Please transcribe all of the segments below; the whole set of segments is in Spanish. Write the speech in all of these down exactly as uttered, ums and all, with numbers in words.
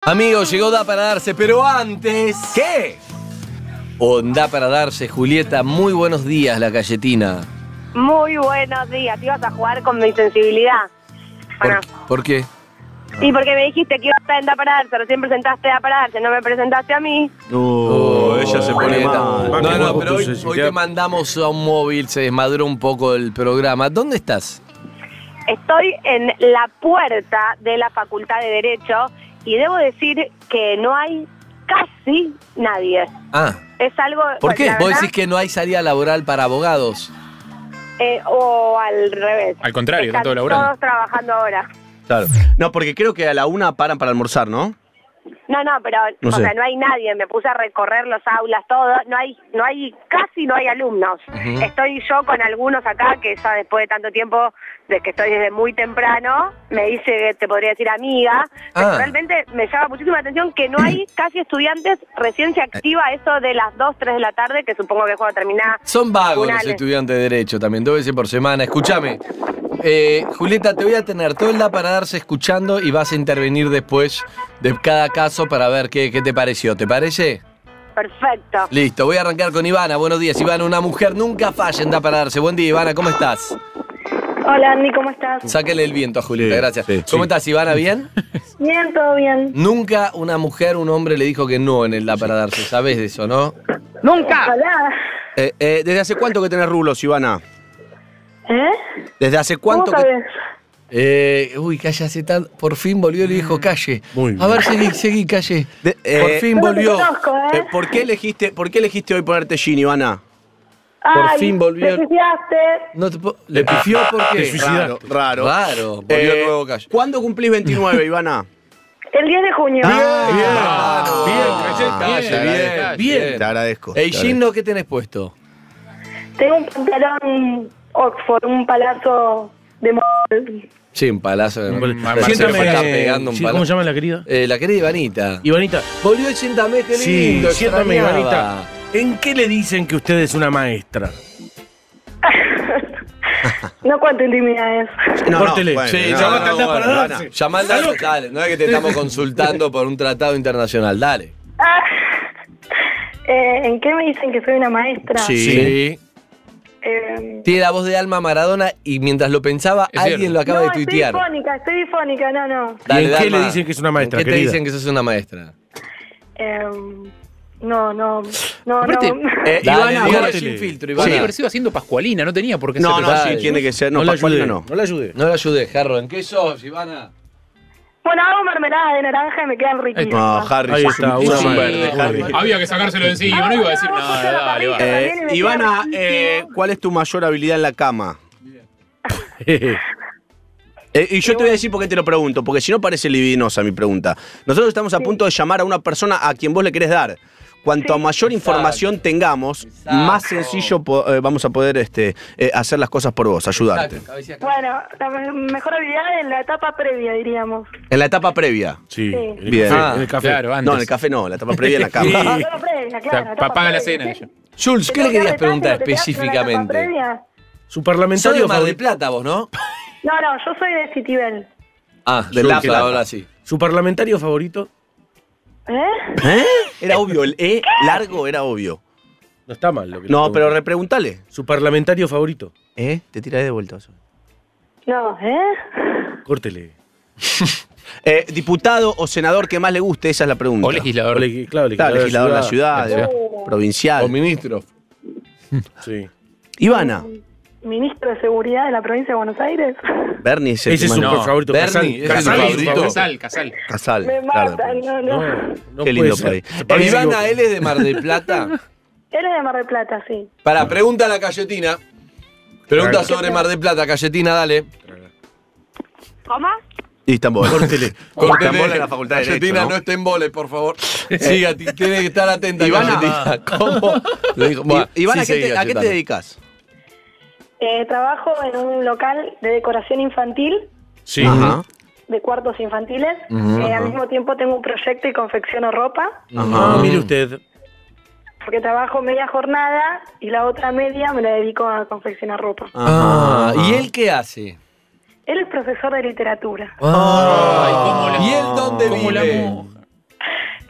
Amigos, llegó Da para darse, pero antes... ¿Qué? Onda para darse, Julieta. Muy buenos días, la galletina. Muy buenos días. Te ibas a jugar con mi sensibilidad. Bueno. ¿Por, ¿Por qué? Y porque me dijiste que ibas a estar en Da para darse, recién presentaste Da para darse, no me presentaste a mí. No, oh, ella se pone Julieta. mal. No, no, pero hoy, hoy te mandamos a un móvil, se desmadró un poco el programa. ¿Dónde estás? Estoy en la puerta de la Facultad de Derecho y debo decir que no hay casi nadie. Ah. Es algo... ¿Por qué? la ¿Vos verdad, decís que no hay salida laboral para abogados? eh, o al revés. Al contrario, están Están todos laburando. todos trabajando ahora. Claro. No, porque creo que a la una paran para almorzar, ¿no? No, no, pero No o sé. sea, no hay nadie. Me puse a recorrer los aulas, todo. No hay, no hay, casi no hay alumnos. Ujú. Estoy yo con algunos acá que ya después de tanto tiempo, de que estoy desde muy temprano, me dice, te podría decir amiga. Pero Ah. realmente me llama muchísima atención que no hay casi estudiantes. Recién se activa eso de las dos, tres de la tarde, que supongo que es cuando termina. Son vagos los tribunales. estudiantes de Derecho también, dos veces por semana. Escúchame, eh, Julieta, te voy a tener todo el Da para darse escuchando y vas a intervenir después de cada caso para ver qué, qué te pareció. ¿Te parece? Perfecto. Listo, voy a arrancar con Ivana. Buenos días, Ivana. Una mujer nunca falla en Da para darse. Buen día, Ivana. ¿Cómo estás? Hola Andy, ¿cómo estás? Sáquele el viento a Julieta, Sí, gracias. sí, ¿Cómo sí. estás, Ivana? ¿Bien? Bien, todo bien. Nunca una mujer, un hombre le dijo que no en el Da para darse. ¿Sabés de eso, no? ¡Nunca! Hola. Eh, eh, ¿Desde hace cuánto que tenés rulos, Ivana? ¿Eh? ¿Desde hace ¿Cómo cuánto que...? sabes? Eh, uy, Calle hace tan... Por fin volvió el viejo Calle. Muy bien. A ver, seguí, seguí, Calle. De- eh, Por fin Yo no te volvió. conozco, ¿eh? Eh, ¿por, qué elegiste, ¿Por qué elegiste hoy ponerte jean, Ivana? Ay, fin volvió. te suicidaste. No te po- ¿Le pifió por qué? Raro, raro. Raro. Volvió Eh, el nuevo Calle. ¿Cuándo cumplís veintinueve, Ivana? El diez de junio. Ah, bien. Ah, Bien, Calle, bien, bien, bien. bien. Te agradezco. Ey, te Gino, ¿qué tenés puesto? Tengo un pantalón Oxford, un palazo de mol. Sí, un palazo. Un Me pal- parece que Siéntame, me está pegando un Sí, palazo. ¿cómo se llama la querida? Eh, la querida Ivanita. Ivanita. Volvió el Siéntame, qué Sí, lindo. siéntame, extrañaba. Ivanita. ¿En qué le dicen que usted es una maestra? No cuento intimidades. No, Córtele. bueno, Sí, no, llamá no, al Da bueno, para Ivana. darse. Llamá al Da, dale. No es que te estamos consultando por un tratado internacional. Dale. Ah. Eh, ¿En qué me dicen que soy una maestra? Sí. Eh, Tiene la voz de Alma Maradona y mientras lo pensaba, Es alguien cierto. lo acaba no, de tuitear. estoy difónica, estoy difónica, no, no. Dale, ¿Y en qué Dalma. le dicen que es una maestra, ¿En qué querida? te dicen que sos una maestra? Eh, no, no, no, Aparte, no. Eh, Dale, Ivana, dígalo vos- sin filtro, Podría Ivana. haber sido haciendo Pascualina, no tenía por qué No, ser no, Dale. sí, tiene que ser. No, No la Pascualina ayude. no. No la ayude. No la ayudé, Jarro. ¿En qué sos, Ivana? Bueno, hago mermelada de naranja y me quedan riquísimas. No, Harry, Ahí sos está, un, una sos un maestra. verde, Sí. Harry. Había que sacárselo de encima, no iba a decir Ah, nada, no, no, dale, no, va. no. Eh, También me Ivana, queda eh, riquísimo. ¿cuál es tu mayor habilidad en la cama? Eh, y yo te voy a decir por qué te lo pregunto, porque si no parece libidinosa mi pregunta. Nosotros estamos a punto de llamar a una persona a quien vos le querés dar. Cuanto a mayor información tengamos, Exacto. más sencillo po- eh, vamos a poder este, eh, hacer las cosas por vos, ayudarte. Bueno, la me- mejor habilidad en la etapa previa, diríamos. En la etapa previa. Sí. Sí. En el Bien. café, Ah, en el café. Claro, antes. No, en el café no, la etapa previa en la cama. La etapa previa, claro. sea, la etapa paga la previa. cena ¿Te- ella. Jules, te ¿qué le querés querías dar preguntar detalle, te quedás con la etapa específicamente? previa? Su Sos parlamentario de Mar del favorito. Plata, vos, ¿no? No, no, yo soy de Citibel. Ah, De de La La Plata. ahora sí. Su parlamentario favorito. ¿Eh? ¿Eh? Era obvio, el E largo era obvio. No está mal lo que le No, pregunto. pero repreguntale. Su parlamentario favorito. ¿Eh? Te tiraré de vuelta. No, ¿eh? Córtele. Eh, ¿Diputado o senador que más le guste? Esa es la pregunta. O legislador. O le- claro, Claro, legislador de la ciudad, de la de- provincial. O ministro. Sí. Ivana. Ministro de Seguridad de la provincia de Buenos Aires. Bernie es el Ese que es su más- No, favorito. Bernie, Casal. ese es su Casal favorito. Casal, Casal. Casal. Me claro. matan, no, no. No, no Qué lindo puede país. ser. Se Eh, parece Ivana, que- él es de Mar del Plata. Él es de Mar del Plata, sí. Para, pregunta a la Cayetina. Pregunta Traga. sobre Mar del Plata, Cayetina, dale. ¿Cómo? Y Estambul. Córtele. Cortele. Estambul en la Facultad de Cayetina, Derecho, no ¿no? esté en vole, por favor. Siga, t- tiene que estar atenta, Ivana. Cayetina. ¿Cómo? Le dijo, bueno, I- Ivana, sí, ¿a qué te- seguí, ¿a qué te Cayetana. dedicas? Eh, trabajo en un local de decoración infantil, Sí. Ajá. de cuartos infantiles. Ujú, Eh, ajá. al mismo tiempo tengo un proyecto y confecciono ropa, Ah, mire usted. porque trabajo media jornada y la otra media me la dedico a confeccionar ropa. Ah, Ajá. ¿y él qué hace? Él es profesor de literatura. Ah, Ay, cómo la- ¿y él dónde cómo la vive? moja.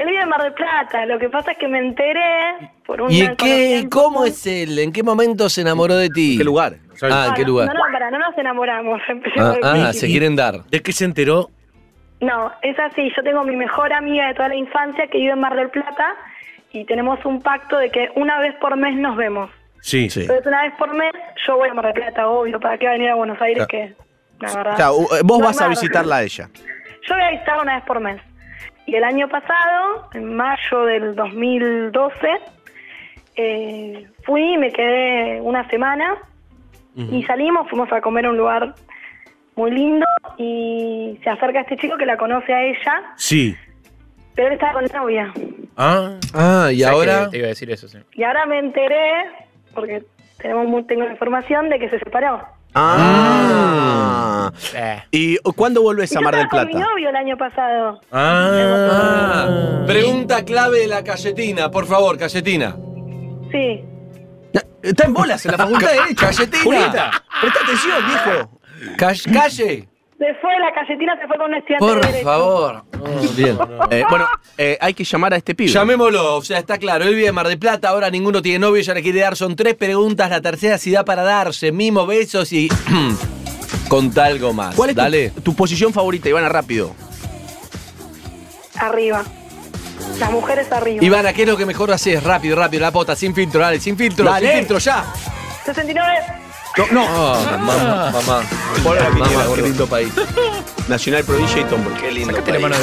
Él vive en Mar del Plata, lo que pasa es que me enteré por una ¿Y en qué, conocida en cómo común. es él? ¿En qué momento se enamoró de ti? ¿En qué lugar? Ah, ¿en qué lugar? No, no, para, no nos enamoramos. empecemos Ah, del ah, principio. se quieren dar. ¿De qué se enteró? No, es así. Yo tengo mi mejor amiga de toda la infancia que vive en Mar del Plata y tenemos un pacto de que una vez por mes nos vemos. Sí. Sí. Entonces, una vez por mes yo voy a Mar del Plata, obvio. ¿Para qué va a venir a Buenos Aires? Claro. Que, la verdad. O sea, u- vos no vas a es mar. visitarla a ella. Yo voy a visitarla una vez por mes. Y el año pasado, en mayo del dos mil doce, eh, fui y me quedé una semana y salimos, fuimos a comer a un lugar muy lindo y se acerca este chico que la conoce a ella, Sí. pero él estaba con novia. Ah. Ah, y O sea ahora. que Te iba a decir eso, sí. Y ahora me enteré, porque tenemos muy, tengo información de que se separó. Ah. Eh. ¿Y cuándo volvés Y a yo Mar del estaba con mi Plata? novio el año pasado. Ah. Ah, pregunta clave de la Cayetina, por favor, Cayetina. Sí. Está en bolas en la facultad de Derecho. Cayetina. Julieta, presta atención, viejo. Ca- calle. Se fue, la Cayetina se fue con un estudiante de Por Derecho. favor. Bien. Eh, bueno, eh, hay que llamar a este pibe. Llamémoslo, o sea, está claro, él vive en Mar del Plata, ahora ninguno tiene novio, ella le quiere dar, son tres preguntas, la tercera si da para darse, mimo, besos y conta algo más. ¿Cuál es tu- Dale. Tu, posición favorita, Ivana, rápido? Arriba. Las mujeres arriba. Ivana, ¿qué es lo que mejor haces? Rápido, rápido, la pota, sin filtro, dale, sin filtro, Dale. sin filtro, ya. sesenta y nueve. No, no. Oh, mamá, mamá. Por la Mamá, quiniela, qué boludo. lindo país. Nacional Provincia y Tombo. Qué lindo Sácate la mano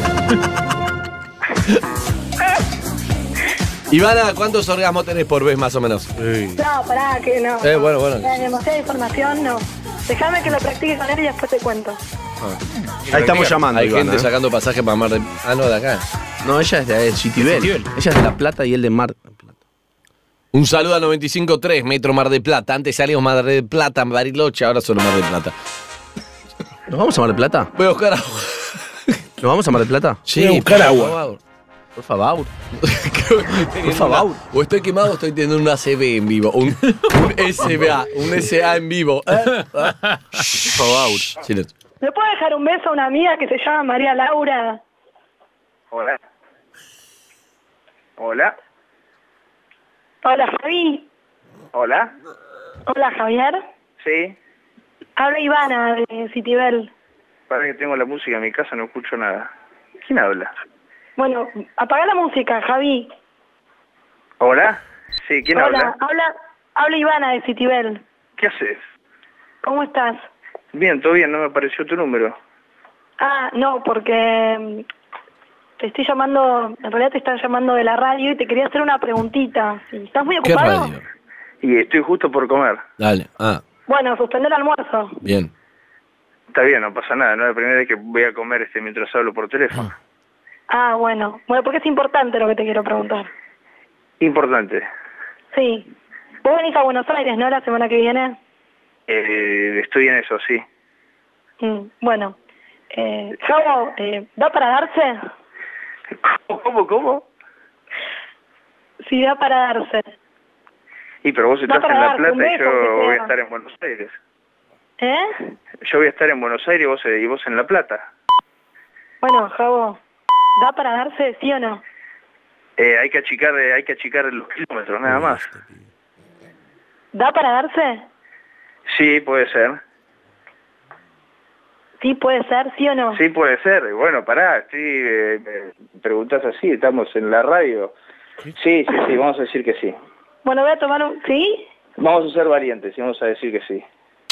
de Ivana, ¿cuántos orgasmos tenés por vez más o menos? Ey. No, pará, que no. Eh, bueno, bueno. Eh, demasiada información, no. Déjame que lo practique con él y después te cuento. Ahí estamos llamando, Hay Ivana, gente ¿eh? sacando pasajes para Mar del... Ah, no, de acá. No, ella es de Citibel. Citibel. Ella es de La Plata y él de Mar del Plata. Un saludo a noventa y cinco punto tres, Metro Mar del Plata. Antes salíamos Mar del Plata, Bariloche, ahora solo Mar del Plata. ¿Nos vamos a Mar del Plata? Voy a buscar agua. ¿Nos vamos a Mar del Plata? Sí, Voy a buscar por agua. favor. Por favor. Creo que estoy teniendo Por favor. una- o estoy quemado o estoy teniendo un A C B en vivo. Un, un S B A, un S A en vivo. ¿Eh? Por favor. Silencio. ¿Le puedo dejar un beso a una amiga que se llama María Laura? Hola. Hola. Hola, Javi. Hola. Hola, Javier. Sí. Habla Ivana de Citibel. Para que tengo la música en mi casa, no escucho nada. ¿Quién habla? Bueno, apaga la música, Javi. Hola. Sí, ¿quién Hola, habla? habla, habla Ivana de Citibel. ¿Qué haces? ¿Cómo estás? Bien, todo bien, no me apareció tu número. Ah, no, porque mm, te estoy llamando, en realidad te están llamando de la radio y te quería hacer una preguntita. ¿Estás muy ¿Qué ocupado? radio? Y estoy justo por comer. Dale. Ah, Bueno, suspender el almuerzo. bien. Está bien, no pasa nada. No es la primera vez que voy a comer este mientras hablo por teléfono. Ah, bueno. Bueno, porque es importante lo que te quiero preguntar. Importante. Sí. Vos venís a Buenos Aires, ¿no? La semana que viene. Eh, estoy en eso, sí. Mm, bueno. Eh, Javo, eh, ¿da para darse? ¿Cómo, cómo, cómo? Sí, da para darse. Y pero vos No, estás para en La darte un Plata y beso, yo que voy a sea. estar en Buenos Aires. ¿Eh? Yo voy a estar en Buenos Aires y vos, y vos en La Plata. Bueno, Javo, ¿da para darse, sí o no? Eh, hay que achicar, eh, hay que achicar los kilómetros, nada más. ¿Da para darse? Sí, puede ser. Sí, puede ser, sí o no. Sí, puede ser. Bueno, pará, sí, eh, me preguntás así, estamos en la radio. Sí, sí, sí, vamos a decir que sí. Bueno, voy a tomar un... ¿Sí? Vamos a ser valientes y vamos a decir que sí.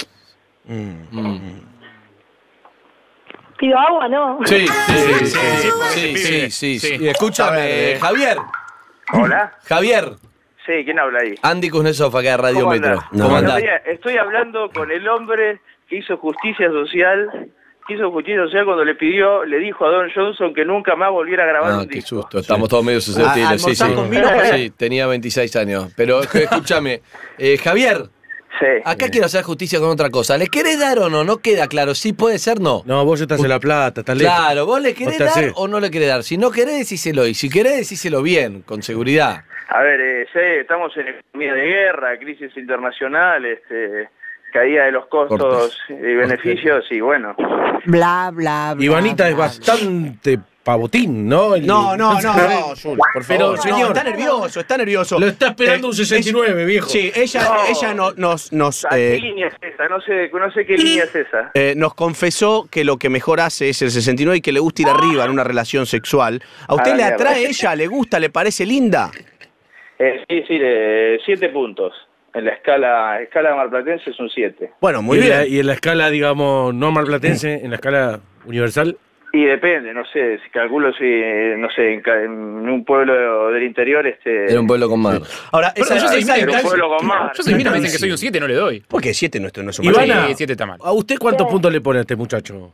¿Pido agua, no? Sí, sí, sí, sí, sí, porque sí, este sí, pibe- sí, sí. sí. Escúchame, eh, Javier. ¿Hola? Javier. Sí, ¿quién habla ahí? Andy Kuznetsov acá de Radio ¿Cómo Metro. andás? ¿Cómo Bueno, andás? mira, estoy hablando con el hombre que hizo justicia social, que hizo justicia social cuando le pidió, le dijo a Don Johnson que nunca más volviera a grabar Ah, un qué disco. susto, estamos todos medio susceptibles. Sí, sí. ¿Almorzás con vino? Sí, tenía veintiséis años. Pero escúchame, eh, Javier, Sí. acá quiero hacer justicia con otra cosa. ¿Le querés dar o no? No queda claro. Sí puede ser, no. No, vos estás en La Plata, estás lejos. Claro, vos le querés No te dar hace. o no le querés dar. Si no querés, decíselo. Y si querés, decíselo bien, con seguridad. A ver, eh, sí, estamos en economía de guerra, crisis internacional, este, caída de los costos Cortés. y beneficios y bueno. Bla, bla, bla. Ivanita es bla. bastante pavotín, ¿no? El- No, no, no, no, Jules, por Pero, favor. señor. No, está nervioso, está nervioso. Lo está esperando Eh, un sesenta y nueve, ella- viejo. Sí, ella, No. ella no- nos, nos, ¿A eh, qué línea es esa? No sé, no sé qué línea es esa. eh, nos confesó que lo que mejor hace es el sesenta y nueve y que le gusta ir arriba en una relación sexual. ¿A usted Ah, le mierda. atrae ella? ¿Le gusta? ¿Le parece linda? Eh, sí, sí, eh, siete puntos. En la escala, escala marplatense es un siete. Bueno, muy y, en bien. la, y en la escala, digamos, no marplatense, en la escala universal. Y depende, no sé, si calculo si, no sé, en, ca- en un pueblo del interior, este... Era un pueblo con mar. Ahora, Pero esa, yo soy esa mira, Era un distancia- pueblo con mar. Yo soy mira, me dicen que soy un siete, no le doy. ¿Por qué siete no, no es un Ivana, Sí, siete está mal. ¿a usted cuántos puntos le pone a este muchacho?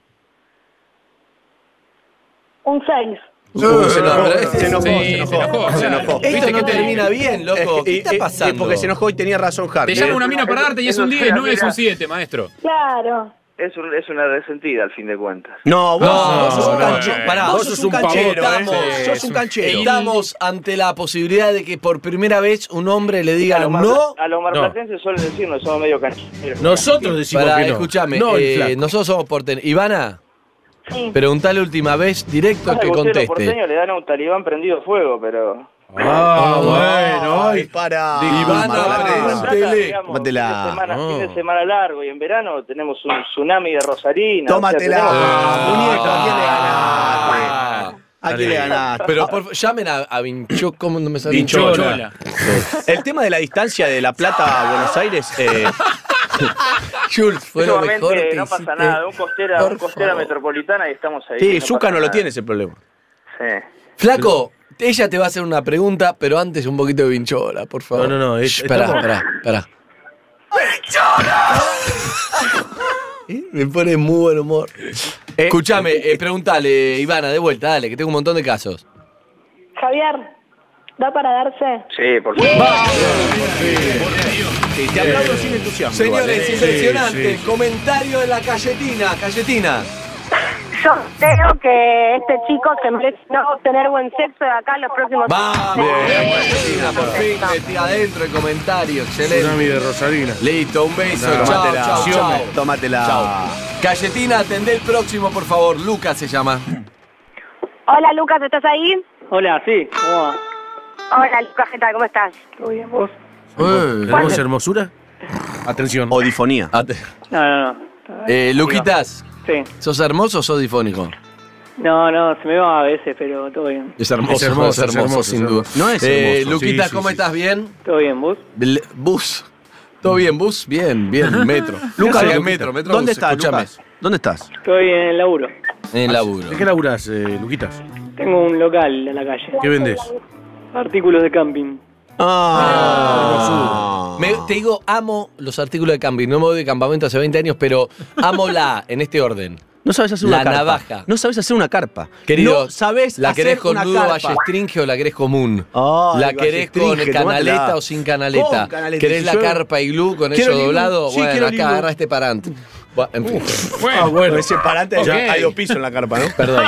Un seis. Uh, se enojó, pero se enojó, Sí, se enojó, se enojó, se claro. enojó. ¿Viste Esto que no te- termina bien, loco. Es que- ¿Qué y- está y- pasando? y porque se enojó y tenía razón Harry. Te llama una mina para darte y es un diez, no es un siete, maestro. Claro. Es, un- es una resentida al fin de cuentas. No, vos, No, vos sos un no, canchero. no, pará, vos vos sos sos un un canchero, pavote, estamos, eh. sos un canchero. Estamos ante la posibilidad de que por primera vez un hombre le diga a los no. marpla- A los marplatenses suelen decirnos, somos medio cancheros. Nosotros decimos Para, que no. escúchame, No, el eh, flaco. nosotros somos porteños. Ivana, Sí. preguntale última vez, directo Pasa que que ustedes los conteste. porteños le dan a un talibán prendido fuego, pero... Ah, bueno. Ay, ay. para. Ivana, Marplatense. pregúntele. digamos, Tómatela. Fin de, semana, No. fin de semana largo y en verano tenemos un tsunami de Rosarina. Tómatela. O sea, tenemos- Ah. Muñeco, ¿a quién le Ah. ganaste? ¿A quién le ganaste? Pero por, favor, llamen a, a Vincho, ¿cómo no me sale? Vinchola. Chola. El tema de la distancia de La Plata a Buenos Aires, eh, Jules, fue lo Sumamente mejor que no pasa hiciste. nada, un costera, Por un costera favor. metropolitana y estamos ahí. sí, Zucca pasa no lo nada. tiene ese problema. Sí. Flaco, ella te va a hacer una pregunta, pero antes un poquito de Vinchola, por favor. No, no, no, es- Shh, Pará, estamos- pará, pará. ¿Eh? Me pone muy buen humor. Escúchame, eh, preguntale, Ivana, de vuelta, dale, que tengo un montón de casos. Javier, ¿da para darse? Sí, por supuesto. Sí, te aplaudo sin entusiasmo. igual, Señores, eh. impresionante. Comentario de la Cayetina. Cayetina. Yo creo que este chico se merece no tener buen sexo de acá en los próximos Vamos, seis Cayetina, por fin metí adentro el comentario. Tsunami Excelente. de Rosarina. Listo, un beso. No, chao, Tómatela. chao, chao. Tómatela. Chao. Cayetina, atendé el próximo, por favor. Lucas se llama. Hola Lucas, ¿estás ahí? Hola, sí. ¿Cómo va? Hola Lucas, ¿qué tal? ¿Cómo estás? ¿Todo bien vos? Eh, ¿Tenemos hermosura? Atención. Odifonía. ate- No, no, no. eh, Luquitas, Sí. ¿sos hermoso o sos difónico? No, no, se me va a veces, pero todo bien. Es hermoso, Es hermoso, es hermoso, sin es duda. hermoso. No es Eh, hermoso. Luquitas, Sí, sí, ¿cómo sí. estás? ¿Bien? ¿Todo bien vos? Ble- Bus. ¿Todo bien, bus? Bien, bien, metro. Lucas, Cerca de Luquita. metro, metro ¿Dónde bus, estás, escúchame. Lucas? ¿Dónde estás? Estoy en el laburo. En el laburo. ¿De qué laburás, eh, Luquitas? Tengo un local en la calle. ¿Qué vendés? Artículos de camping. Ah, Me- te digo, amo los artículos de camping. No me voy de campamento hace veinte años, pero amo la en este orden. No sabes hacer La una carpa. navaja. No sabes hacer una carpa. Querido, no sabes ¿la hacer querés con una nudo carpa. ballestringe o la querés común? Ay, ¿La querés con ballestringe, canaleta tómatela. o sin canaleta? Con canaleta. ¿Querés Si la yo- carpa iglú con Quiero eso el iglú. doblado? Sí, Bueno, quiero el acá iglú. agarra este parante. Bueno, en fin. Bueno, Ah, bueno. Ese parante Ok. ya hay dos pisos en la carpa, ¿no? Perdón.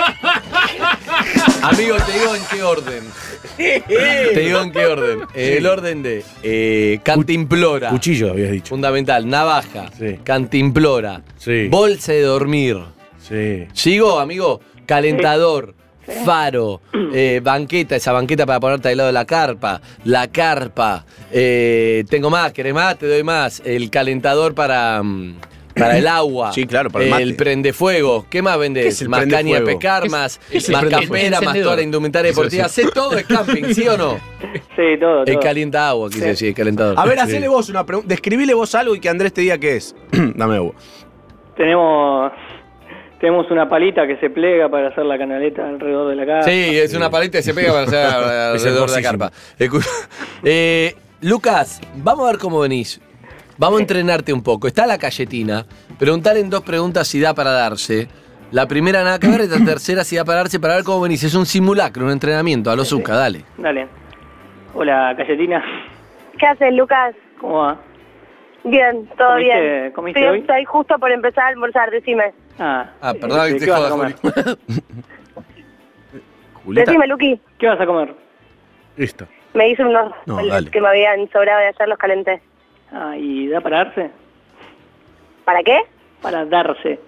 Amigo, te digo en qué orden. Te digo en qué orden. Eh, El orden de eh, cantimplora. Cuchillo, habías dicho. Fundamental. Navaja. Sí. Cantimplora. Sí. Bolsa de dormir. Sí. ¿Sigo, amigo? Calentador. Faro, eh, banqueta, esa banqueta para ponerte al lado de la carpa, la carpa, eh, tengo más, ¿querés más? Te doy más, el calentador para, mm, para el agua, Sí, claro, para el mate. prendefuego, ¿qué más vendés? ¿Qué es el más caña de prendefuego? pescar, Es- más, es el más prende- campera, más encendedor. toda la indumentaria deportiva, sé todo de camping, ¿sí o no? Sí, todo, El todo. calienta agua, quise decir, el calentador. A ver, hacele vos una pregunta. Describile vos algo y que Andrés te diga qué es. Dame agua. Tenemos, tenemos una palita que se plega para hacer la canaleta alrededor de la casa. Sí, es una paleta que se pega para hacer alrededor de la carpa. Escu- Eh, Lucas, vamos a ver cómo venís. Vamos a entrenarte un poco. Está la Cayetina. Preguntarle en dos preguntas si da para darse. La primera nada que ver y la tercera si da para darse para ver cómo venís. Es un simulacro, un entrenamiento. A lo Zucca, dale. Dale. Hola, Cayetina. ¿Qué haces Lucas? ¿Cómo va? Bien, todo ¿Comiste- bien. comiste Estoy, hoy? estoy justo por empezar a almorzar, decime. Ah, Ah, perdón que ¿qué te vas a joda, comer? Julieta. Decime, Luqui. ¿Qué vas a comer? Listo. Me hice unos No, los dale. que me habían sobrado de ayer, los calenté. Ah, ¿y da para darse? ¿Para qué? Para darse.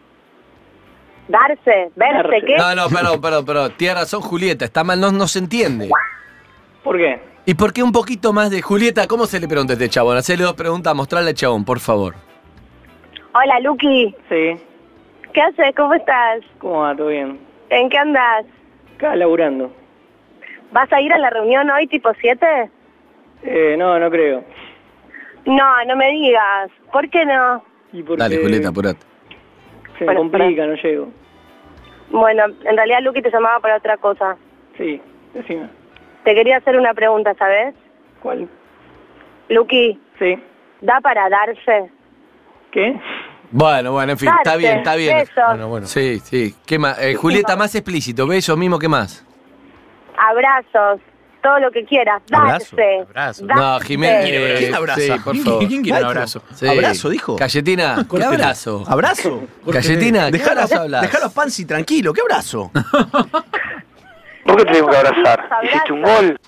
Darse, verse, Darse. ¿qué? No, no, perdón, perdón, perdón. Tiene razón Julieta, está mal, no, no se entiende. ¿Por qué? ¿Y por qué un poquito más de Julieta? ¿Cómo se le pregunta a este chabón? Hacele dos preguntas, mostrarle al chabón, por favor. Hola, Luqui. Sí. ¿Qué haces? ¿Cómo estás? ¿Cómo va? ¿Todo bien? ¿En qué andas? Acá laburando. ¿Vas a ir a la reunión hoy tipo siete? Eh, no, no creo. No, no me digas. ¿Por qué no? ¿Y porque Dale, Julieta, apurate. se me Bueno, complica, no llego. Bueno, en realidad Luqui te llamaba para otra cosa. Sí, decime. Te quería hacer una pregunta, ¿sabes? ¿Cuál? Luqui, Sí. ¿da para darse? ¿Qué? Bueno, bueno, en fin, Darse, está bien, está bien. besos, Bueno, bueno. Sí, sí. ¿Qué más? Eh, Julieta, más explícito, besos mismo, ¿qué más? abrazos, todo lo que quieras. ¿Abrazo? Darse. Abrazo. darse. No, Jiménez. eh, ¿Quién abraza? Sí, por ¿Quién, favor. quién quiere un Maestro. abrazo? Sí. ¿Abrazo, dijo? Galletina, ¿qué abrazo? ¿Abrazo? Galletina, ¿qué Dejalo, abrazo hablas? dejalo a Pansi tranquilo, ¿qué abrazo? ¿Por qué tenemos que abrazar? Abrazos. ¿Hiciste un gol?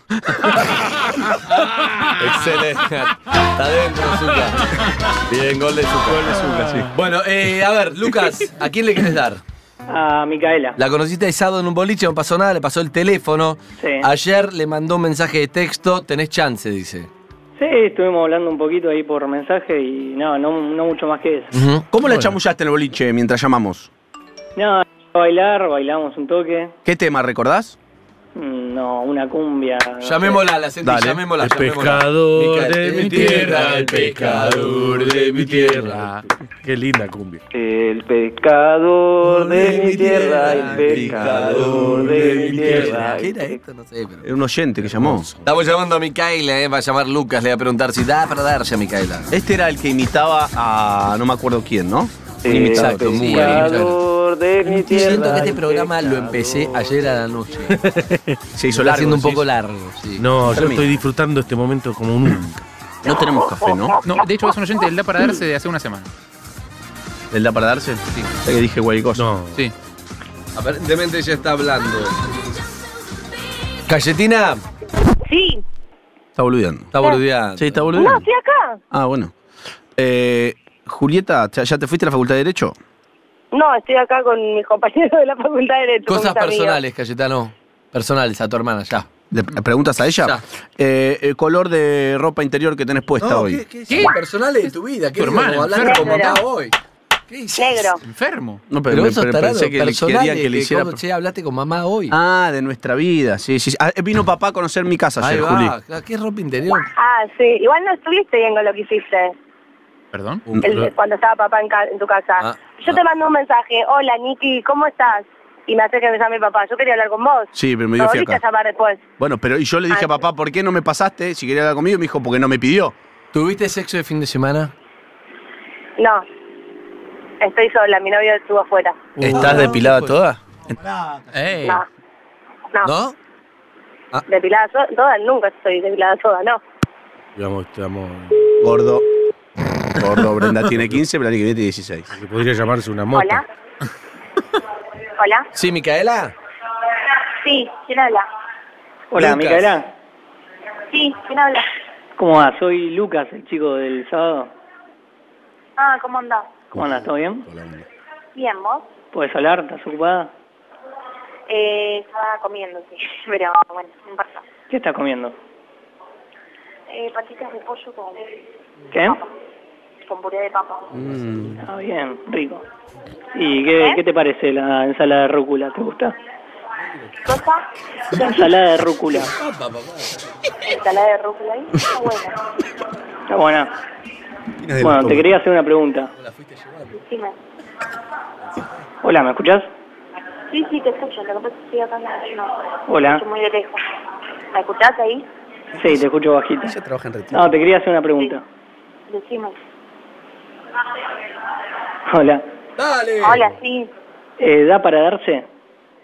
Excelente. Está dentro, Zucca. Bien, gol de Zucca. Gol de Zucca, sí. Bueno, eh, a ver, Lucas, ¿a quién le querés dar? A Micaela. La conociste el sábado en un boliche, no pasó nada, le pasó el teléfono. Sí. Ayer le mandó un mensaje de texto, tenés chance, dice. Sí, estuvimos hablando un poquito ahí por mensaje y no, no, no mucho más que eso. Ujú. ¿Cómo la Bueno. chamullaste en el boliche mientras llamamos? No, a bailar, bailamos un toque. ¿Qué tema recordás? Mm, No, una cumbia. no sé. Llamémosla, la sentí, Dale. llamémosla. El llamémosla. pescador Micael, de es mi tierra, el pescador de mi tierra. Qué linda cumbia. El pecador de mi tierra, el pecador de mi tierra. ¿Qué era esto? No sé, pero... Era un oyente que llamó. Estamos llamando a Micaela, eh, va a llamar Lucas, le va a preguntar si da para darse a Micaela. Este era el que imitaba a no me acuerdo quién, ¿no? Un El imitador. Exacto, muy bueno. pecador de mi tierra. Siento que este el programa lo pecador. empecé ayer a la noche. Se hizo Está largo. siendo un decís. poco largo, sí. No, yo Termina. estoy disfrutando este momento como nunca. No tenemos café, ¿no? No, de hecho, vas un oyente del Da para darse de hace una semana. ¿El da para darse? Sí. Ya que dije cualquier cosa. No. Sí. Aparentemente ya está hablando. Cayetina, Sí. Está boludeando. está boludeando. Sí, está No, boludeando. estoy acá. Ah, bueno. Eh, Julieta, ¿ya te fuiste a la Facultad de Derecho? No, estoy acá con mis compañeros de la Facultad de Derecho. con Cosas mis amigos. personales, Cayetano. Personales, a tu hermana, ya. ¿Le preguntas a ella? Ya. Eh, el color de ropa interior que tenés puesta hoy. ¿qué, ¿Qué? Personales de tu vida, ¿qué Tu hermana, digo? Hablar enfermo. como acá hoy. ¿Qué dices? Negro. Enfermo. No, Pero me- eso es tarado, pensé que le personales, querían que le que hiciera... cómo, che, hablaste con mamá hoy. Ah, de nuestra vida, sí, sí. sí. Ah, vino papá a conocer mi casa Ahí ayer, va, Juli. claro, ¿qué ropa interior? Ah, sí. Igual no estuviste bien con lo que hiciste ¿Perdón? el- cuando estaba papá en, ca- en tu casa. Ah, Yo ah. te mando un mensaje. Hola, Niki, ¿cómo estás? Y me hace que me llame papá. Yo quería hablar con vos. Sí, pero me Me dio volviste a fiaca. llamar después. Bueno, pero y yo le dije Ah, a papá, ¿por qué no me pasaste? Si quería hablar conmigo, y me dijo, porque no me pidió. ¿Tuviste sexo de fin de semana? No. Estoy sola. Mi novio estuvo afuera. ¿Estás depilada toda? Ey. No. No. ¿No? Depilada so- toda. Nunca estoy depilada toda, no. Digamos, estamos. Gordo. Gordo, Brenda tiene quince, Brenda tiene dieciséis. Que podría llamarse una moto. Hola. Hola. ¿Sí, Micaela? Sí, ¿quién habla? Hola, Lucas. Micaela. Sí, ¿quién habla? ¿Cómo va? Soy Lucas, el chico del sábado. Ah, ¿cómo andás? ¿Cómo andas? ¿Todo bien? Bien, ¿vos? ¿Puedes hablar? ¿Estás ocupada? Eh, estaba comiendo, sí. Pero bueno, no importa. ¿Qué estás comiendo? Eh, patitas de pollo con, ¿Qué? con puré de papa. Ah, bien, rico. ¿Y qué, ¿Eh? qué te parece la ensalada de rúcula? ¿Te gusta? ¿Cosa? La ensalada de rúcula. Ensalada de rúcula ahí. Está buena. Está buena. Bueno, te quería hacer una pregunta. Dime. Hola, ¿me escuchás? Sí, sí, te escucho. Lo que pasa es que estoy acá en la no, Hola. Estoy muy de lejos. ¿Me escuchás ahí? Sí, te escucho bajito. Ella trabaja en retiro. No, te quería hacer una pregunta. Decime. Hola. Dale. Hola, sí. Eh, ¿Da para darse?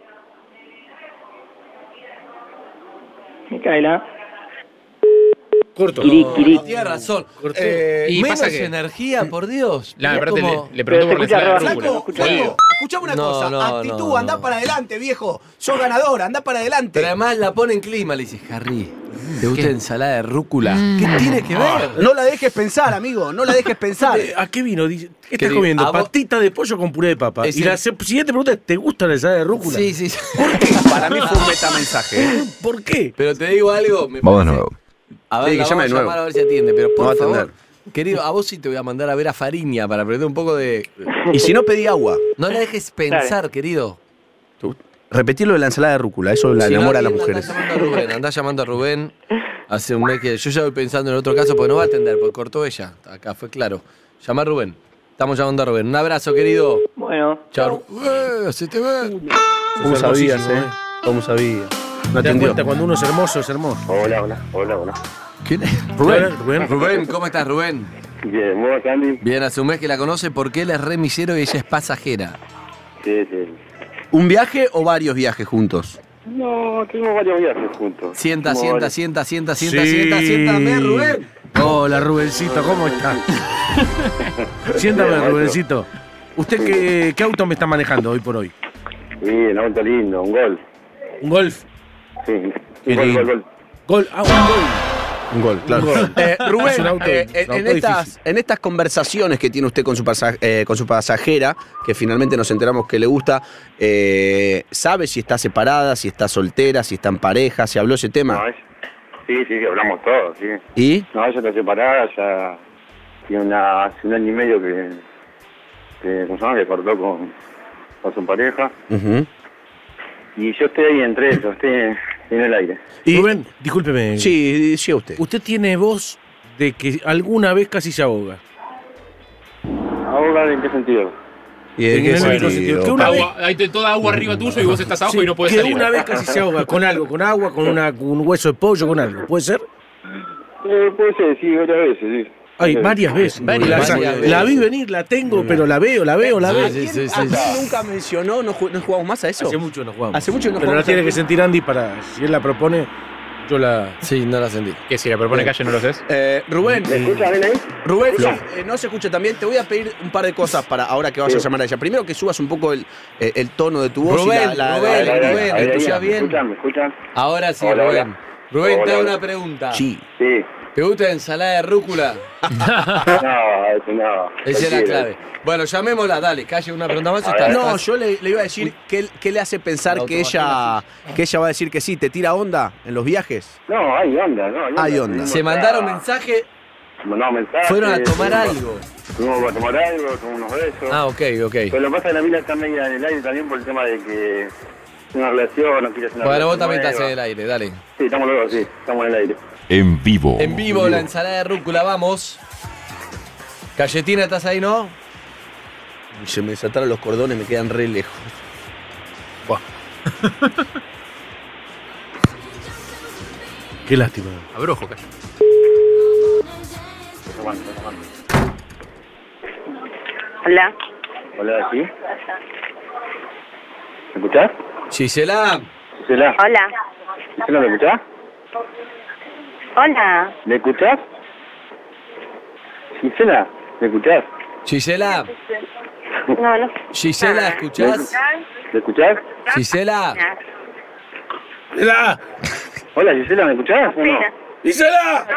Micaela. Corto. Quirí, quirí. Tienes razón. Corté. Eh, Y menos pasa que- energía, por Dios. La Es verdad, como- le, le preguntó por la escucha ensalada de raro. rúcula. Flaco, Sí. Flaco, escuchame una No, cosa. no, Actitud, no, andá no. para adelante, viejo. Sos ganador, andá para adelante. Pero además la pone en clima, le dice, Harry, ¿te gusta ensalada de rúcula? ¿Qué tiene que ver? No la dejes pensar, amigo. No la dejes pensar. Eh, ¿A qué vino? Dice, ¿qué estás Querido, comiendo? a vos- Patita de pollo con puré de papa. Es y la el- se- siguiente pregunta es, ¿te gusta la ensalada de rúcula? Sí, sí, sí. Para mí fue un metamensaje. ¿eh? ¿Por qué? Pero te digo algo. Me Vamos de parece- nuevo. A ver, Sí, que la llame vamos de a nuevo. llamar a ver si atiende, pero No va por a favor, atender. querido, a vos sí te voy a mandar a ver a Fariña para aprender un poco de... Y si no pedí agua, No la dejes pensar, querido. repetir lo de la ensalada de rúcula. Eso la Si no, enamora a las atiende, mujeres. Andá llamando a Rubén, andá llamando a Rubén. Hace un mes que yo ya voy pensando en otro caso porque no va a atender, porque cortó ella. Acá fue claro. Llama a Rubén. Estamos llamando a Rubén. Un abrazo, querido. Bueno. Chao. Eh, se te ve. ¿Cómo Es sabías, hermosísimo, eh? ¿Cómo sabías? No ¿Te das atendió. cuenta cuando uno es hermoso, es hermoso? Hola, hola, hola, hola. ¿Quién es? Rubén. Rubén. Rubén, ¿cómo estás, Rubén? Bien, ¿vos, Candy? Bien, hace un mes que la conoce porque él es remisero y ella es pasajera. Sí, sí. ¿Un viaje o varios viajes juntos? No, tuvimos varios viajes juntos. Sienta, Tuvimos sienta, varios- sienta, sienta, sienta, Sí. sienta, siéntame, Rubén. Hola, Rubencito, ¿cómo estás? Siéntame, Bien, maestro. Rubencito. ¿Usted qué, qué auto me está manejando hoy por hoy? Sí, un auto lindo, un gol. ¿Un Golf? Sí, Qué gol, lindo. gol, gol. ¿Gol? Ah, un gol. Un gol, claro. Un gol. Eh, Rubén, Es un auto- eh, es en, un en auto estas, difícil. en estas conversaciones que tiene usted con su, pasa- eh, con su pasajera, que finalmente nos enteramos que le gusta, eh, ¿sabe si está separada, si está soltera, si está en pareja? ¿Se habló ese No, tema? es- sí, sí, sí, hablamos todos, sí. ¿Y? No, ella está separada, ya tiene una, hace un año y medio que, que, ¿cómo se llama? Que cortó con, con su pareja. Ujú. Y yo estoy ahí entre ellos, estoy en el aire. Y- Rubén, discúlpeme. Sí, decía usted. Usted tiene voz de que alguna vez casi se ahoga. ¿Ahora en qué sentido? ¿Y En qué el sentido? sentido que una vez- Agua, hay te- toda agua arriba tuyo y vos estás abajo Sí, y no podés que salir. una vez casi se ahoga con algo, con agua, con, una, con un hueso de pollo, con algo. ¿Puede ser? Eh, puede ser, sí, varias veces, sí. Ay, Sí. varias veces. Varias la, veces. la vi venir, la tengo, pero la veo, la veo, la Sí, veo. sí, sí, sí, ¿A quién sí. nunca mencionó, no, ju- no jugamos más a eso? Hace mucho no jugamos. Hace mucho que no Pero la jugamos tiene a- que sentir Andy para, si él la propone, yo la... Sí, no la sentí. Que si la propone calle no lo haces. Eh, Rubén, ¿Me escuchas bien ahí? Rubén, eh, no se escucha también. Te voy a pedir un par de cosas para ahora que vas a Sí. llamar a ella. Primero que subas un poco el, eh, el tono de tu voz. Rubén, y la, la- Rubén, la- Ahí, ahí, Rubén, ahí, ahí, ¿escuchás ¿me bien? escuchan? ¿Me escuchan? Ahora sí, Hola, Rubén. hola. Rubén, te Hola, hago hola. una pregunta. Sí. Sí. ¿Te gusta la ensalada de rúcula? No, eso no. Esa es la cualquiera. clave. Bueno, llamémosla, dale, calle una pregunta más. A Está, ver. No, estás- yo le, le iba a decir que, qué le hace pensar La que ella, que ella va a decir que sí. ¿Te tira onda en los viajes? No, hay onda, no, hay onda. Hay onda. Se mandaron mensaje, Mandamos mensajes. fueron a tomar fuimos- algo. Fuimos a tomar algo, tomamos unos besos. Ah, ok, ok. Pero lo que pasa es que la mina está media en el aire también por el tema de que es una relación, no quiere hacer una Bueno, vos relación también estás en nueva. el aire, dale. Sí, estamos los dos, sí, estamos en el aire. En vivo. En vivo la ensalada de rúcula, vamos. Cayetina, ¿estás ahí, no? Y se me desataron los cordones, me quedan re lejos. Qué lástima. Abrojo, calle. Aguanta, aguanta. Hola. Hola, ¿sí? ¿Me escuchás? Gisela, Gisela, Hola. Gisela, ¿me escuchás? Hola. ¿Me escuchás? Gisela, ¿me escuchás? Gisela, No, no. Gisela, ¿escuchás? ¿Me escuchás? Gisela, ¡Gisela! Hola, Gisela, ¿me escuchás o no? ¡Gisela!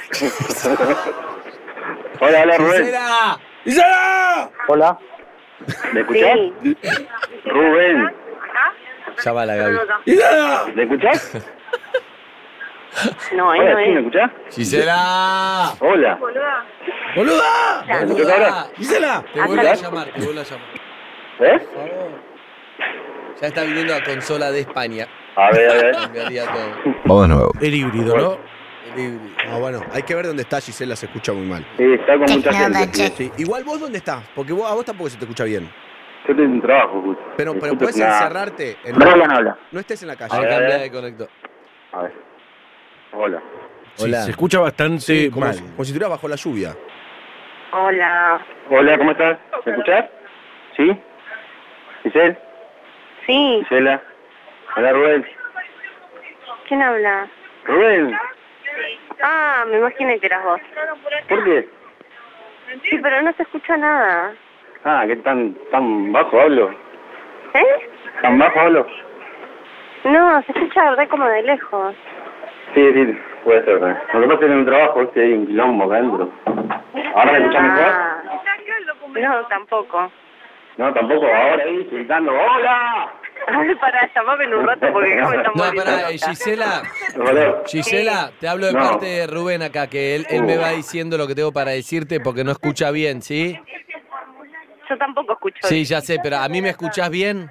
Hola, hola, Rubén. Gisela. ¡Gisela! Hola. ¿Me escuchás? Sí. Rubén, Llámala, Gaby. ¡Gisela! ¿me escuchás? No, ahí Hola, no ¿sí, me es. escuchás? Gisela. Hola. ¡Boluda! ¿Me escuchás ahora? ¡Gisela! Te vuelvo a llamar, te vuelvo a llamar. ¿Eh? Por favor. Ya está viniendo a consola de España. A ver, a ver. Cambiaría todo. Vamos de nuevo. El híbrido, ¿no? El híbrido. Ah, bueno, hay que ver dónde está Gisela, se escucha muy mal. Sí, está con mucha gente. Sí. Sí, igual vos dónde estás, porque vos, a vos tampoco se te escucha bien. Yo tengo un trabajo, justo. Pero, pero Disculpe, puedes nada. encerrarte en... No habla, no habla. No estés en la Ahí calle. A ver, a cambia ver. de conector. A ver. Hola. Sí, Hola. se escucha bastante Sí, como, mal. si- como si estuviera bajo la lluvia. Hola. Hola, ¿cómo estás? ¿Me escuchás? ¿Sí? ¿Giselle? Sí. Gisela. Hola, Rubén. ¿Quién habla? Rubén. Ah, me imaginé que eras vos. ¿Por qué? Sí, pero no se escucha nada. Ah, ¿qué tan, tan bajo hablo? ¿Eh? ¿Tan bajo hablo? No, se escucha re como de lejos. Sí, sí, puede ser. ¿eh? Lo que pasa es que en un trabajo que hay un quilombo acá adentro. ¿Ahora me escuchas mejor? Ah. No, tampoco. No, tampoco. Ahora ahí, gritando, ¡hola! Ay, para, llamame en un rato porque acá me están No, muriendo pará, eh, loca. Gisela. Hola. Gisela, te hablo de No. parte de Rubén acá, que él, él me va diciendo lo que tengo para decirte porque no escucha bien, ¿sí? Yo tampoco escucho. Sí, ya sé, pero ¿a mí me escuchás bien?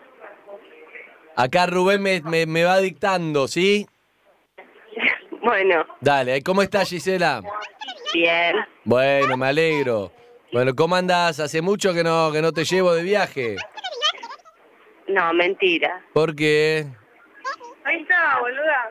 Acá Rubén me, me, me va dictando, ¿sí? Bueno, Dale, ¿cómo estás, Gisela? bien. Bueno, me alegro. Bueno, ¿cómo andás? Hace mucho que no, que no te llevo de viaje. No, mentira. ¿Por qué? Ahí está, boluda.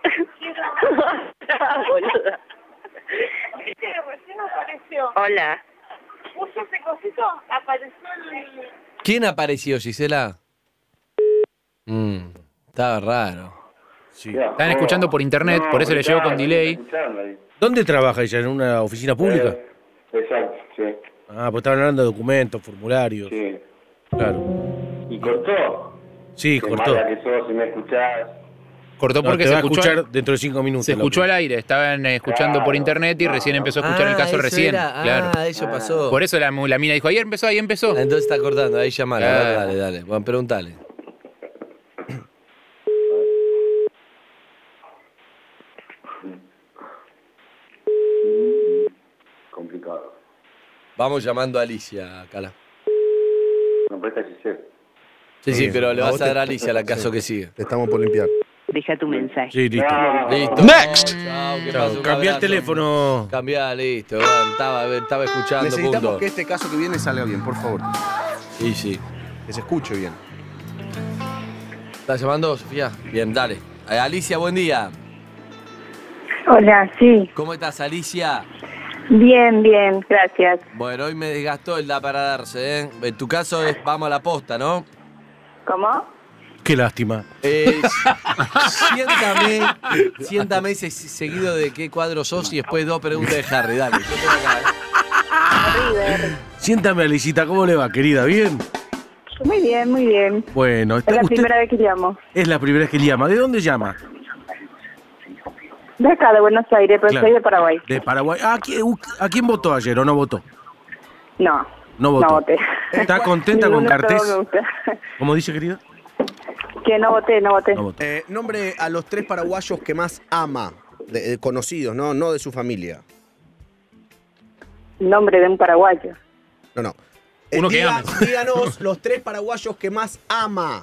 Boluda. Viste, recién apareció. Hola. Puso ese cosito, apareció el... ¿Quién apareció, Gisela? Mm, estaba raro. Sí. Están escuchando por internet, por eso le llegó con delay. ¿Dónde trabaja ella? ¿En una oficina pública? Eh, exacto, sí. Ah, pues estaban hablando de documentos, formularios. Sí. Claro. ¿Y cortó? Sí, Qué cortó. mala que sos, si me escuchás. Cortó No, porque te se va a escuchó, escuchar al- dentro de cinco minutos. se escuchó al aire. Estaban eh, escuchando por Claro. internet y recién empezó a escuchar el caso eso recién. era. Claro. Ah, eso pasó. Por eso la, la mina dijo, ayer empezó, ahí empezó. Entonces está cortando, ahí llamala. Claro. Dale, dale, dale. Bueno, preguntale. Complicado. Vamos llamando a Alicia, Cala. No presta Giselle. Sí, sí, Bien. pero le A vas vos a te- dar a Alicia al caso que sigue. Te estamos por limpiar. Deja tu mensaje. Sí, listo. Listo. Next. Chao, que Chao, pase un cambiá el abrazo. teléfono. Cambiá, listo. Bueno, estaba, estaba escuchando, Necesitamos punto. que este caso que viene salga bien, por favor. Sí, sí. Que se escuche bien. ¿Estás llamando, Sofía? Bien, dale. Eh, Alicia, buen día. Hola, sí. ¿Cómo estás, Alicia? Bien, bien, gracias. Bueno, hoy me desgastó el da para darse, ¿eh? En tu caso es vamos a la posta, ¿no? ¿Cómo? Qué lástima. Eh, siéntame, siéntame ese seguido de qué cuadro sos y después dos preguntas de Harry, dale. Yo tengo acá. River. Siéntame, Alicita, ¿cómo le va, querida? ¿Bien? Muy bien, muy bien. Bueno, Es la usted primera vez que llamo. es la primera vez que llama. ¿De dónde llama? De acá, de Buenos Aires, pero Claro. soy de Paraguay. De Paraguay. Ah, ¿a quién, ¿a quién votó ayer o no votó? No, No votó. no voté. ¿Está contenta con Ninguno de Cartés? todos me gusta. ¿Cómo dice, querida? Que no voté, no voté. No votó. Eh, nombre a los tres paraguayos que más ama, de, de conocidos, ¿no? No de su familia. Nombre de un paraguayo. No, no. Uno que diga- ame. Díganos los tres paraguayos que más ama.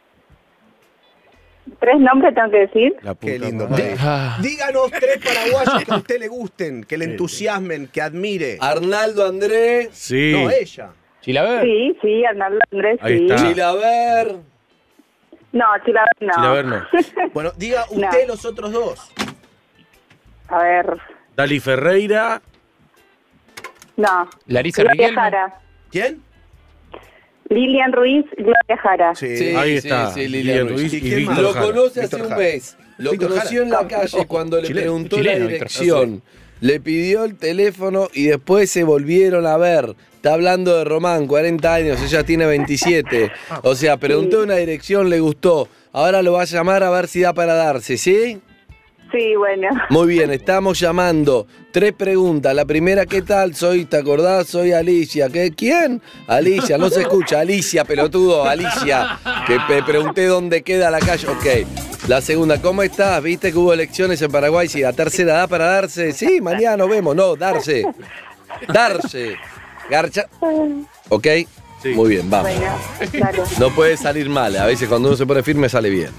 ¿Tres nombres tengo que decir? La puta Qué lindo madre. país. Ah. Díganos tres paraguayos que a usted le gusten, que le entusiasmen, que admire. Arnaldo Andrés, Sí. No, ella. Chilaver. Sí, sí, Arnaldo Andrés, Ahí sí. está. Chilaver. No, Chilaver no. Chilaver no. Bueno, diga usted No. los otros dos. A ver, Dali Ferreira. no. Larisa Gloria Riquelme. Jara. ¿Quién? Lilian Ruiz, Gloria Jara. Sí. Sí, Ahí sí, está. sí, Lilian Ruiz. ¿Y y quién Víctor más? Lo Jara. conoce Víctor hace un Jara. mes. Lo Víctor conoció Jara. en la calle cuando le Chileno, preguntó chileno, la Víctor. dirección. Le pidió el teléfono y después se volvieron a ver. Está hablando de Román, cuarenta años, ella tiene veintisiete. O sea, preguntó una dirección, le gustó. Ahora lo va a llamar a ver si da para darse, ¿sí? Sí, bueno. Muy bien, estamos llamando. Tres preguntas. La primera, ¿qué tal? Soy, ¿te acordás? Soy Alicia. ¿Qué? ¿Quién? Alicia, no se escucha. Alicia, pelotudo, Alicia. Que me pregunté dónde queda la calle. Ok. La segunda, ¿cómo estás? ¿Viste que hubo elecciones en Paraguay? Sí, la tercera, ¿da para darse? Sí, mañana nos vemos. No, darse. Darse. Garcha. ¿Ok? Sí. Muy bien, vamos. Bueno, dale. No puede salir mal. A veces cuando uno se pone firme sale bien.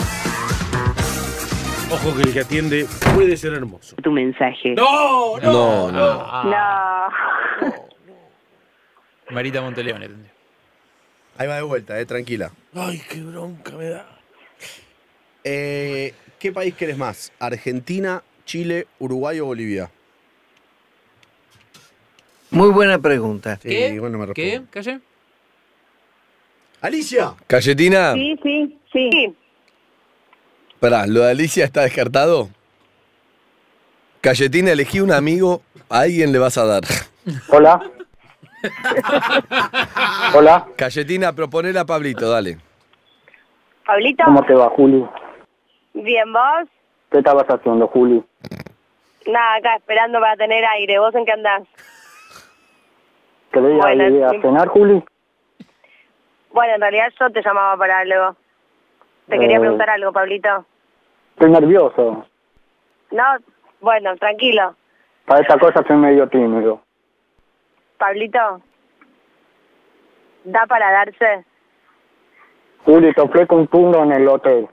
Ojo que el que atiende puede ser hermoso. Tu mensaje. No, no, no. Ah. No. Marita Monteleón. atendió. Ahí va de vuelta, eh, tranquila. Ay, qué bronca me da. Eh, ¿Qué país querés más? ¿Argentina, Chile, Uruguay o Bolivia? Muy buena pregunta. Sí, ¿Qué? bueno, me ¿Qué? respondo. ¿Calle? ¡Alicia! Cayetina, Sí, sí, sí. pará, ¿lo de Alicia está descartado? Cayetina, elegí un amigo, a alguien le vas a dar. Hola. Hola. Cayetina, proponela a Pablito, dale. Pablito. ¿Cómo te va, Juli? Bien, ¿vos? ¿Qué estabas haciendo, Juli? Nada, acá esperando para tener aire. ¿Vos en qué andás? ¿Querés Bueno, ir a sí. cenar, Juli? Bueno, en realidad yo te llamaba para algo. Te quería Eh. preguntar algo, Pablito. Estoy nervioso. No, bueno, tranquilo. Para esta cosa soy medio tímido. Pablito, ¿da para darse? Juli, te ofrezco un turno en el hotel.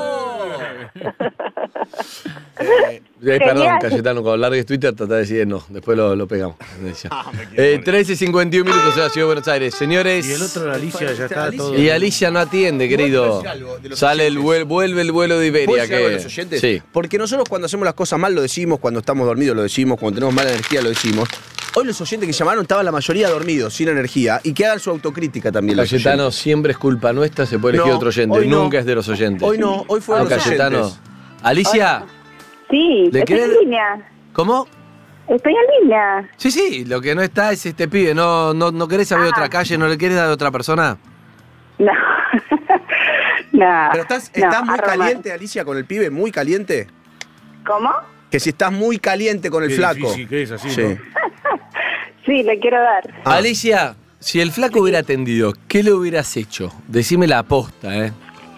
Eh, perdón, Genial. Cayetano, cuando largues Twitter, trata de decir no, después lo, lo pegamos. Eh, trece cincuenta y uno minutos en la Ciudad de Buenos Aires. Señores. Y el otro, la Alicia, ya está todo. Y Alicia no atiende, querido. Sale el vuelo, vuelve el vuelo de ¿Puedo Iberia. decir algo de Que... los oyentes? Sí. Porque nosotros cuando hacemos las cosas mal lo decimos, cuando estamos dormidos lo decimos, cuando tenemos mala energía lo decimos. Hoy los oyentes que llamaron estaban la mayoría dormidos, sin energía, y que hagan su autocrítica también. los Cayetano, oyentes. siempre es culpa nuestra, se puede elegir No, otro oyente. hoy no. Nunca es de los oyentes. Hoy no, hoy fueron No, los Cayetano. oyentes. Alicia, Sí, ¿Le estoy querés- en línea. ¿cómo? Estoy en línea. Sí, sí, lo que no está es este pibe. ¿No, no, no querés saber Ah. otra calle? ¿No le querés dar a otra persona? No. no. Pero estás, no, estás muy a Román. caliente, Alicia, con el pibe, muy caliente. ¿Cómo? Que si estás muy caliente con el Qué flaco. difícil que es así, Sí. ¿no? Sí, le quiero dar. Ah. Alicia, si el flaco hubiera atendido, ¿qué le hubieras hecho? Decime la aposta, ¿eh?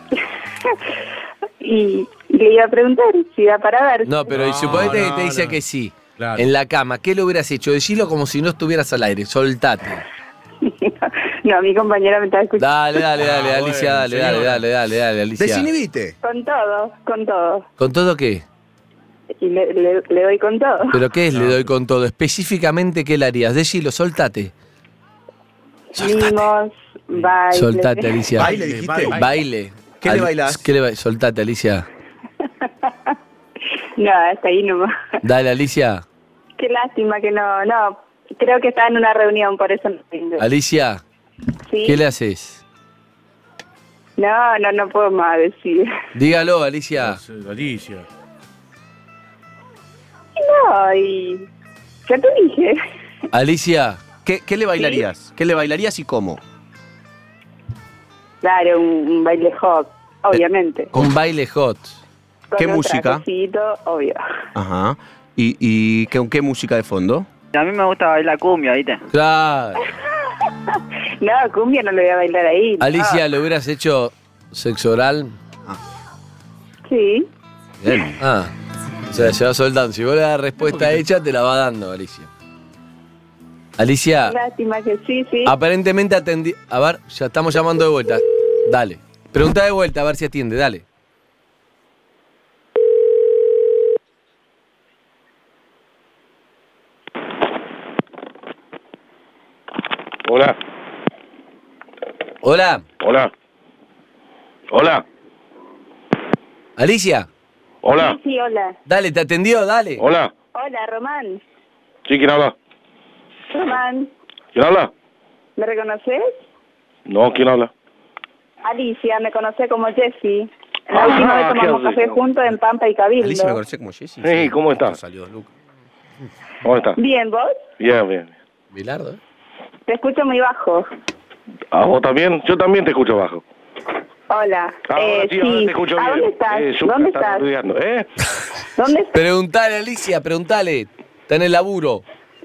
Y, y le iba a preguntar si da para ver. No, pero No, suponete que no, te dice no. que sí. Claro. En la cama, ¿qué le hubieras hecho? Decilo como si no estuvieras al aire, soltate. No, mi compañera me está escuchando. Dale, dale, dale, Ah, Alicia, bueno, dale, dale, señora. dale, dale, dale, Alicia. Desinhibite. Con todo, con todo. ¿Con todo qué? Y le, le, le doy con todo. ¿Pero qué es? Le doy con todo. Específicamente, ¿qué le harías? Decilo, soltate. Mimos, baile. Soltate, Alicia. ¿Baile dijiste? Baile. Baile. ¿Qué le Ali- bailás? ¿Qué le ba- Soltate, Alicia. No, hasta ahí nomás. Dale, Alicia. Qué lástima que no, no. Creo que está en una reunión, por eso no tengo. Alicia, ¿Sí? ¿qué le haces? No, no, no puedo más decir. Dígalo, Alicia. Alicia. No, y... ¿Qué te dije? Alicia, ¿Qué, qué le bailarías? ¿Qué le bailarías y cómo? Claro, un, un baile hot, obviamente. un baile hot. Con ¿qué un música? trajecito, obvio. Ajá. ¿Y, y qué, qué música de fondo? A mí me gusta bailar cumbia, ¿viste? Claro. No, cumbia no le voy a bailar ahí. no. Alicia, ¿le hubieras hecho sexo oral? Sí. Bien. Ah. O sea, se va soltando. Si vos le das respuesta hecha, te la va dando, Alicia. Alicia, Lástima que sí, sí. aparentemente atendí. A ver, ya estamos llamando de vuelta. Dale. Pregunta de vuelta, a ver si atiende, dale. Hola, Hola, hola. Hola, Alicia. hola, Sí, sí, hola. Dale, ¿te atendió? Dale. hola. Hola, Román. Sí, ¿quién habla? Román, ¿Quién habla? ¿me reconoces? No, ¿quién habla? Alicia, me conoce como Jessie. La Ah, última vez ¿qué tomamos haces? café juntos en Pampa y Cabildo. Alicia me conoce como Jessy. Sí, ¿cómo estás? Salió, Luca. ¿Cómo estás? Bien, ¿vos? Bien, bien. Bilardo, ¿eh? Te escucho muy bajo. ¿A vos también? Yo también te escucho bajo. Hola. Ahora eh, sí, ahora te escucho ¿A bien. dónde estás? Eh, Zucca ¿Dónde está estás? estudiando, ¿eh? ¿Dónde estás? Preguntale, Alicia, preguntale. Está en el laburo.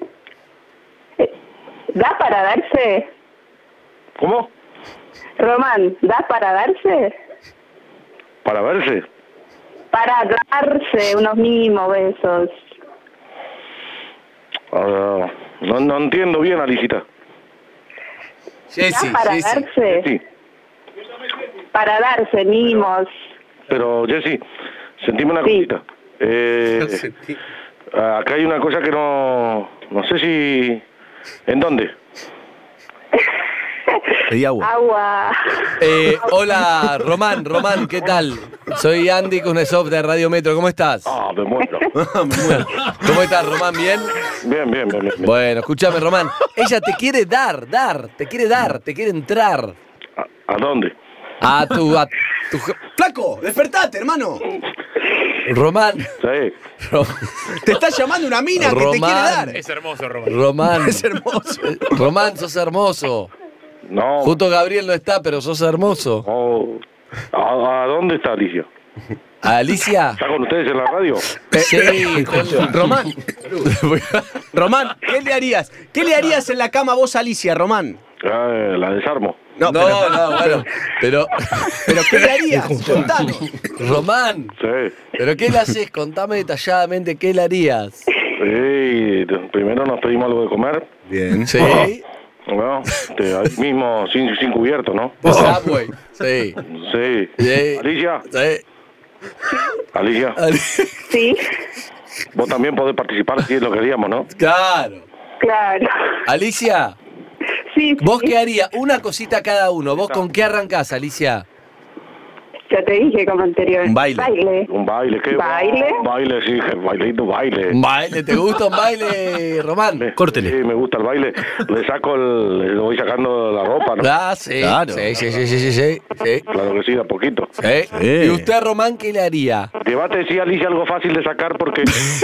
¿Da para darse? ¿Cómo? Román, ¿da para darse? ¿Para verse? Para darse unos mínimos besos. Ah, no, no entiendo bien, Alicita. Jessy, ¿Da para Jessy. darse? Sí, Para darse mimos. pero Jessy, sentime una Sí. cosita. Eh, acá hay una cosa que no... No sé si... ¿En dónde? Pedí agua. Agua. Eh, hola, Román, Román, ¿qué tal? Soy Andy Kuznetsov de Radio Metro, ¿cómo estás? Ah, me muero. ¿Cómo estás, Román? ¿Bien? Bien, bien, bien, bien. Bueno, escúchame, Román. Ella te quiere dar, dar, te quiere dar, te quiere entrar. ¿A, a dónde? A tu, a tu... ¡Flaco! ¡Despertate, hermano! Román. Sí. Ro- Te está llamando una mina que te quiere Román. dar. Es hermoso, Román. Román. Es hermoso. Román, sos hermoso. No. Justo Gabriel no está, pero sos hermoso. Oh. ¿A, a dónde está Alicia? Alicia. ¿Está con ustedes en la radio? Sí, con- Román. Román, ¿qué le harías? ¿Qué le harías en la cama vos, Alicia, Román? Ah, la desarmo. No, no, pero- no, bueno. Pero, ¿Pero qué le harías? Contanos. Román, Sí. ¿pero qué le haces? Contame detalladamente qué le harías. Sí, primero nos pedimos algo de comer. Bien. Sí. Bueno, este, ahí mismo, sin, sin cubierto, ¿no? Subway. Sí. Sí. Sí. Alicia, Sí. Alicia, Ali- Sí, vos también podés participar si es lo que queríamos, ¿no? Claro. claro. Alicia, Sí, ¿vos sí. qué harías? Una cosita cada uno. ¿Vos con qué arrancás, Alicia? Ya te dije como anterior. Un baile. Baile. Un baile, ¿qué? ¿Baile? Un baile, sí, bailito, baile. ¿Un baile? ¿Te gusta un baile, Román? Me- Córtele. Sí, me gusta el baile. Le saco el, le voy sacando la ropa, ¿no? Ah, sí. Claro. Sí, sí, sí, sí, sí, sí. Sí. Claro que sí, de a poquito. Sí. Sí. ¿Y usted, Román, qué le haría? Llévate, sí, Alicia, algo fácil de sacar porque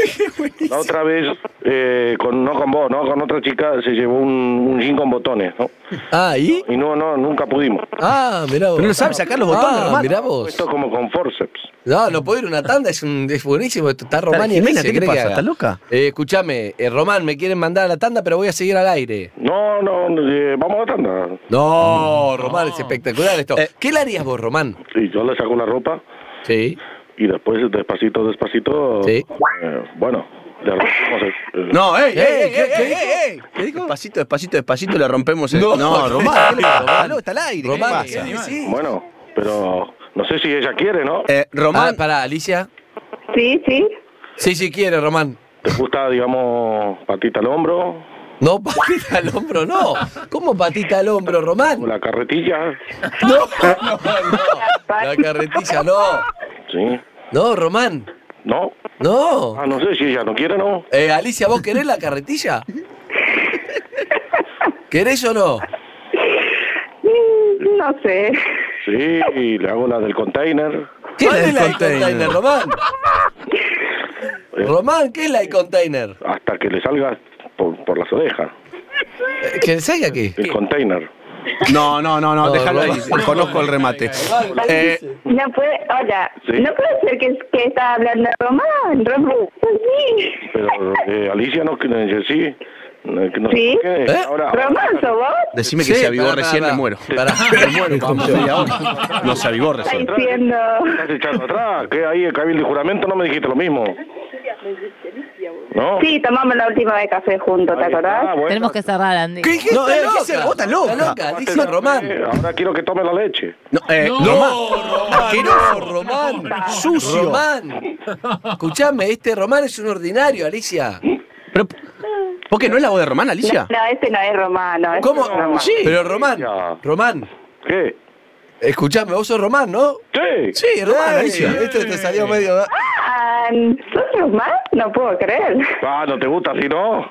la otra vez, eh, con, no con vos, ¿no? Con otra chica se llevó un, un jean con botones, ¿no? Ah, ¿y? Y no, no, nunca pudimos. Ah, mirá vos. Pero no sabe sacar los botones, Ah, Román. mirá vos. Esto como con forceps. No, no puedo ir a una tanda, es, un, es buenísimo. Esto está Román y Jimena, Alicia, ¿qué le cree pasa? que haga? ¿Estás loca? Eh, escúchame, eh, Román, me quieren mandar a la tanda, pero voy a seguir al aire. No, no, eh, vamos a la tanda. No, Román, es espectacular esto. Eh. ¿Qué le harías vos, Román? Sí, yo le saco la ropa Sí. y después, despacito, despacito, Sí. eh, bueno, le rompemos el- el- No, ey, ey, Eh, ey, ¿qué- ey, qué ey, dijo? ey, ey. ¿Qué dijo? Despacito, despacito, despacito le rompemos el... No, No, Román, ¿qué le pasa? Román, está al aire, ¿qué le Román, pasa? ¿qué decís? Bueno, pero no sé si ella quiere, ¿no? Eh, Román, Ah, pará, Alicia. Sí, sí. Sí, sí quiere, Román. ¿Te gusta, digamos, patita al hombro, No, patita al hombro, no. ¿Cómo patita al hombro, Román? la carretilla? No, no, no. La carretilla, no. Sí. No, Román. ¿No? No. Ah, no sé si ella no quiere, ¿no? Eh, Alicia, ¿vos querés la carretilla? ¿Querés o no? Mm, No sé. Sí, y le hago la del container. ¿Qué ¿Cuál es es la el container? container, Román? Eh, Román, ¿qué es la container? hasta que le salga por, por las orejas. Eh, ¿Que salga qué? El container. no, no, no, no, No, déjalo ahí, Román. conozco el remate. Eh, No puede, hola, Sí. no puede ser que, que está hablando Román, Román, sí. Pero eh, Alicia no quiere, sí. No, que no sé ¿Sí? por qué. ¿Eh? Ahora, Román, ¿sos vos? decime que Sí, se avivó pará, recién, pará, me muero. pará. Me muero, como media hora. No se avivó Está recién. diciendo. estás echando atrás. ¿Qué ahí el cabildo y juramento no me dijiste lo mismo? ¿No? Sí, tomamos la última vez café juntos, ¿te Ahí está, acordás? bueno. Tenemos que cerrar, Andy. ¿Qué, qué No, está eh, ¿qué loca? se- vos estás loca. Está loca, dice Román. Eh, Ahora quiero que tome la leche. No, eh, No, Román, Román, asqueroso. no, Román. Sucio. Román. Escuchame, este Román es un ordinario, Alicia. Pero, ¿por qué no es la voz de Román, Alicia? No, este no es Román, no. este ¿Cómo? no es Román. Sí. Pero Román, Ya. Román, ¿Qué? escuchame, vos sos Román, ¿no? Sí. Sí, Román, Ey, Alicia. Este te salió medio... Ah, ¿sos Román? No puedo creer. Ah, ¿no te gusta así, no?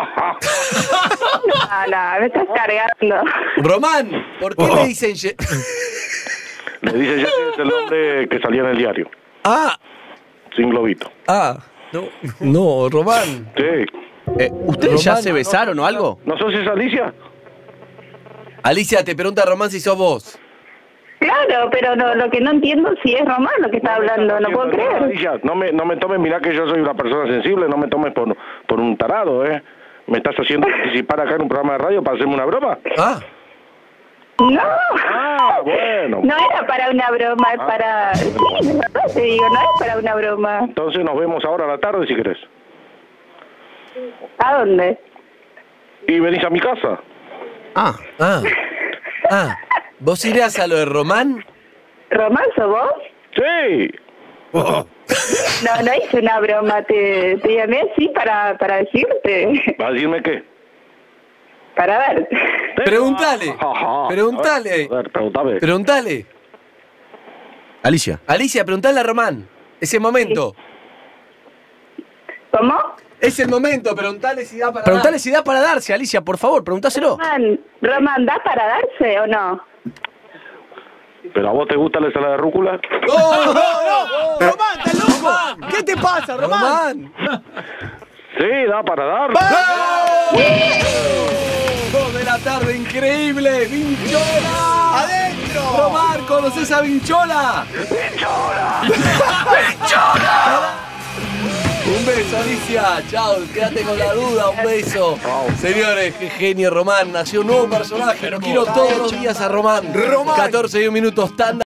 No, no, me estás cargando. Román, ¿por qué le dicen... ye- Le dice ya que es el nombre que salía en el diario. Ah, Sin globito. ah. No, no, Román. Sí. Eh, ¿Ustedes ya Román, se besaron o algo? ¿No sos esa Alicia? Alicia, te pregunta Román si sos vos. Claro, pero no, lo que no entiendo si es Román lo que está hablando, no puedo creer. Alicia, no me, no me tomes, mirá que yo soy una persona sensible, no me tomes por, por un tarado, ¿eh? ¿Me estás haciendo participar acá en un programa de radio para hacerme una broma? Ah. No. Ah, bueno. No era para una broma, es para... Sí, de verdad te digo, no es para una broma. Entonces nos vemos ahora a la tarde si querés. ¿A dónde? Y venís a mi casa. Ah. Ah. Ah. ¿Vos irás a lo de Román? ¿Román sos vos? Sí. No, no hice una broma, te, te llamé así para, para decirte, ¿Vas a decirme qué? para ver. Preguntale. Preguntale. A ver, pregúntame. Preguntale. Alicia. Alicia, preguntale a Román. Ese momento. ¿Cómo? Es el momento, preguntale si da para Preguntale dar. si da para darse, Alicia, por favor, preguntáselo. Román, Román, ¿da para darse o no? ¿Pero a vos te gusta la ensalada de rúcula? ¡No, no, no! ¡Román, estás loco! pasa, Román? Sí, da para dar. Dos de la tarde, increíble. ¡Vinchola! ¡Adentro! Román, ¿conoces a Vinchola? ¡Vinchola! ¡Vinchola! Un beso, Alicia. Chao, quédate con la duda. Un beso. Señores, qué genio Román. Nació un nuevo personaje. Lo quiero todos los días a Román. Román. catorce y un minutos, tanda.